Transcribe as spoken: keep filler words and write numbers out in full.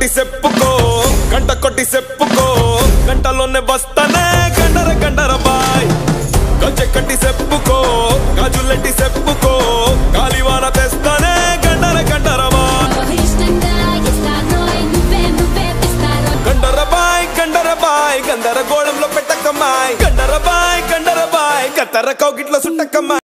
కొట్టి చెప్పుకో గంట కొట్టి చెప్పుకో గంటలోనే వస్తానే గండర గండర బాయ్ గజ్జె కట్టి చెప్పుకో గాజులెట్టి చెప్పుకో గాలివాన తెస్తానే గండర గండర బాయ్ గండర బాయ్ గండర బాయ్ గందర గోళంలో పెట్టకమ్మాయ్ గండర బాయ్ గండర బాయ్ గత్తర కౌగిట్లో సుట్టకమ్మాయ్